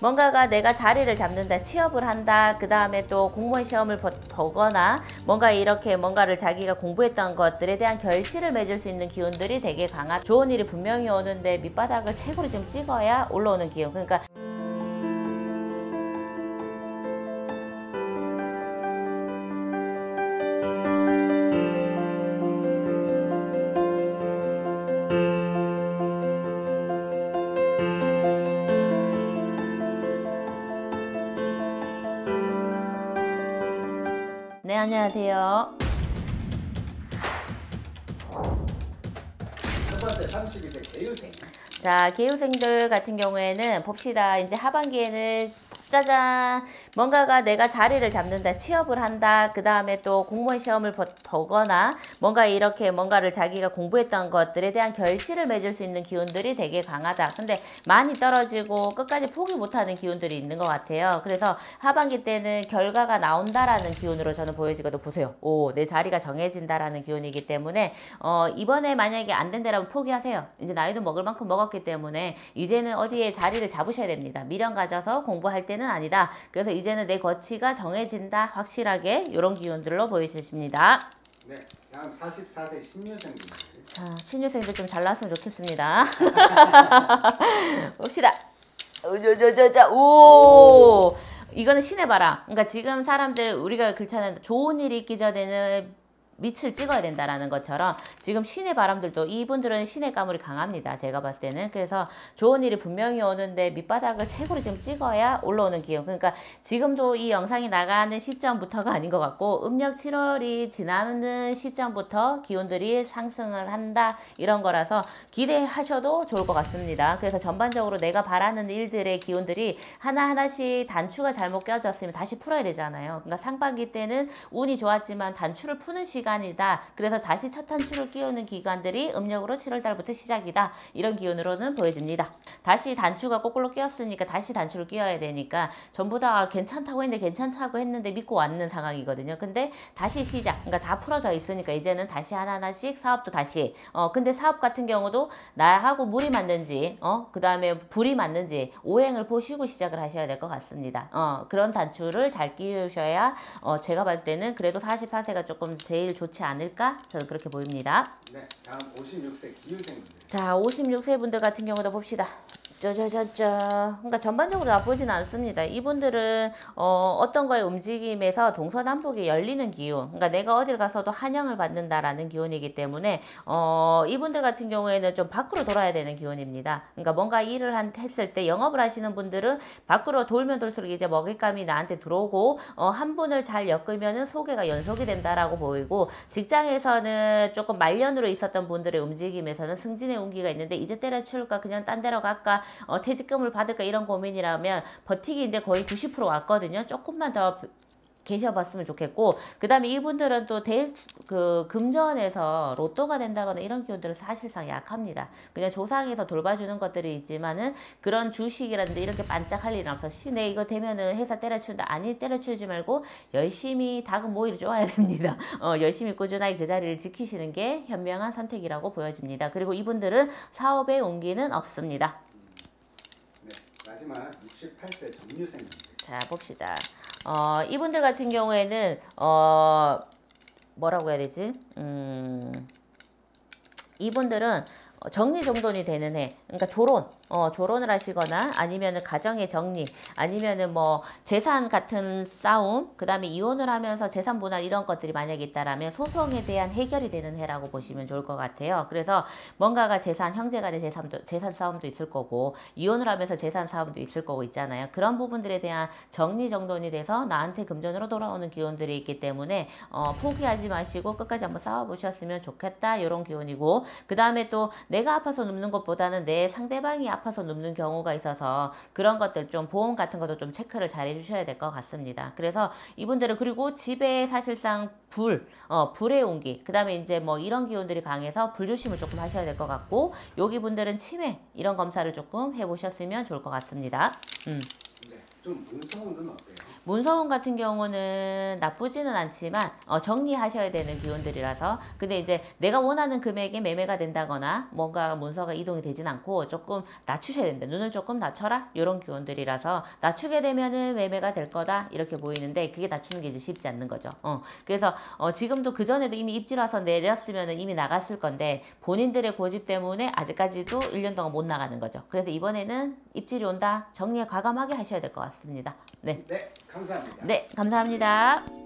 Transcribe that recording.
뭔가가 내가 자리를 잡는다, 취업을 한다, 그 다음에 또 공무원 시험을 보거나 뭔가 이렇게 뭔가를 자기가 공부했던 것들에 대한 결실을 맺을 수 있는 기운들이 되게 강한, 좋은 일이 분명히 오는데 밑바닥을 최고로 좀 찍어야 올라오는 기운. 그러니까 네, 안녕하세요. 첫 번째 32세 개유생. 자, 개유생들 같은 경우에는 봅시다. 이제 하반기에는 짜잔, 뭔가가 내가 자리를 잡는다, 취업을 한다, 그 다음에 또 공무원 시험을 보거나 뭔가 이렇게 뭔가를 자기가 공부했던 것들에 대한 결실을 맺을 수 있는 기운들이 되게 강하다. 근데 많이 떨어지고 끝까지 포기 못하는 기운들이 있는 것 같아요. 그래서 하반기 때는 결과가 나온다라는 기운으로 저는 보여지거든요. 보세요. 오, 내 자리가 정해진다라는 기운이기 때문에 이번에 만약에 안 된다면 포기하세요. 이제 나이도 먹을 만큼 먹었기 때문에 이제는 어디에 자리를 잡으셔야 됩니다. 미련 가져서 공부할 때는 아니다. 그래서 이제는 내 거치가 정해진다. 확실하게 이런 기운들로 보여주십니다. 네, 다음 44세 신유생분들. 자, 신유생들 좀 잘 나왔으면 좋겠습니다. 봅시다. 오, 이거는 신의 바람. 그러니까 지금 사람들 우리가 그렇잖아요. 좋은 일이 있기 전에는 밑을 찍어야 된다라는 것처럼 지금 신의 바람들도 이분들은 신의 가물이 강합니다. 제가 봤을 때는. 그래서 좋은 일이 분명히 오는데 밑바닥을 최고로 좀 찍어야 올라오는 기운. 그러니까 지금도 이 영상이 나가는 시점부터가 아닌 것 같고 음력 7월이 지나는 시점부터 기운들이 상승을 한다 이런 거라서 기대하셔도 좋을 것 같습니다. 그래서 전반적으로 내가 바라는 일들의 기운들이 하나하나씩 단추가 잘못 껴졌으면 다시 풀어야 되잖아요. 그러니까 상반기 때는 운이 좋았지만 단추를 푸는 시간이다. 그래서 다시 첫 단추를 끼우는 기간들이 음력으로 7월달부터 시작이다. 이런 기운으로는 보여집니다. 다시 단추가 거꾸로 끼었으니까 다시 단추를 끼워야 되니까 전부 다 괜찮다고 했는데 믿고 왔는 상황이거든요. 근데 다시 시작. 그러니까 다 풀어져 있으니까 이제는 다시 하나하나씩 사업도 다시. 근데 사업 같은 경우도 나하고 물이 맞는지, 그 다음에 불이 맞는지 오행을 보시고 시작을 하셔야 될 것 같습니다. 그런 단추를 잘 끼우셔야 제가 봤을 때는 그래도 44세가 조금 제일 좋지 않을까? 저는 그렇게 보입니다. 네, 다음 56세 기유생분들. 자, 56세 분들 같은 경우도 봅시다. 그러니까 전반적으로 나쁘진 않습니다. 이분들은 어떤 거에 움직임에서 동서남북이 열리는 기운, 그러니까 내가 어딜 가서도 환영을 받는다라는 기운이기 때문에 이분들 같은 경우에는 좀 밖으로 돌아야 되는 기운입니다. 그러니까 뭔가 일을 했을 때 영업을 하시는 분들은 밖으로 돌면 돌수록 이제 먹잇감이 나한테 들어오고 한 분을 잘 엮으면은 소개가 연속이 된다라고 보이고, 직장에서는 조금 말년으로 있었던 분들의 움직임에서는 승진의 운기가 있는데 이제 때려치울까 그냥 딴 데로 갈까 퇴직금을 받을까 이런 고민이라면 버티기 이제 거의 90% 왔거든요. 조금만 더 계셔봤으면 좋겠고, 그 다음에 이분들은 또 금전에서 로또가 된다거나 이런 기운들은 사실상 약합니다. 그냥 조상에서 돌봐주는 것들이 있지만은 그런 주식이라든지 이렇게 반짝할 일은 없어. 내 이거 되면은 회사 때려치운다. 아니, 때려치우지 말고 열심히 닭은 모이를 쪼아야 됩니다. 열심히 꾸준하게 그 자리를 지키시는 게 현명한 선택이라고 보여집니다. 그리고 이분들은 사업에 온기는 없습니다. 네, 마지막 68세 정유생분들. 자, 봅시다. 이분들 같은 경우에는 뭐라고 해야 되지? 이분들은 정리정돈이 되는 해. 그러니까 조론을 하시거나 아니면은 가정의 정리, 아니면은 뭐 재산 같은 싸움, 그 다음에 이혼을 하면서 재산 분할 이런 것들이 만약에 있다라면 소송에 대한 해결이 되는 해라고 보시면 좋을 것 같아요. 그래서 뭔가가 형제 간의 재산 싸움도 있을 거고, 이혼을 하면서 재산 싸움도 있을 거고 있잖아요. 그런 부분들에 대한 정리정돈이 돼서 나한테 금전으로 돌아오는 기운들이 있기 때문에 포기하지 마시고 끝까지 한번 싸워보셨으면 좋겠다. 이런 기운이고, 그 다음에 또 내가 아파서 눕는 것보다는 내 상대방이 아파서 눕는 경우가 있어서 그런 것들 좀 보험 같은 것도 좀 체크를 잘 해주셔야 될 것 같습니다. 그래서 이분들은, 그리고 집에 사실상 불의 온기, 그 다음에 이제 뭐 이런 기운들이 강해서 불조심을 조금 하셔야 될 것 같고, 여기 분들은 치매 이런 검사를 조금 해보셨으면 좋을 것 같습니다. 네, 좀 문서운은 어때요? 문서운 같은 경우는 나쁘지는 않지만 정리하셔야 되는 기운들이라서, 근데 이제 내가 원하는 금액에 매매가 된다거나 뭔가 문서가 이동이 되진 않고 조금 낮추셔야 된다. 눈을 조금 낮춰라 이런 기운들이라서 낮추게 되면은 매매가 될 거다 이렇게 보이는데, 그게 낮추는 게 이제 쉽지 않는 거죠. 그래서 지금도 그 전에도 이미 입질 와서 내렸으면은 이미 나갔을 건데 본인들의 고집 때문에 아직까지도 1년 동안 못 나가는 거죠. 그래서 이번에는 입질이 온다, 정리에 과감하게 하셔야 될 것 같습니다. 네. 네, 감사합니다. 네, 감사합니다.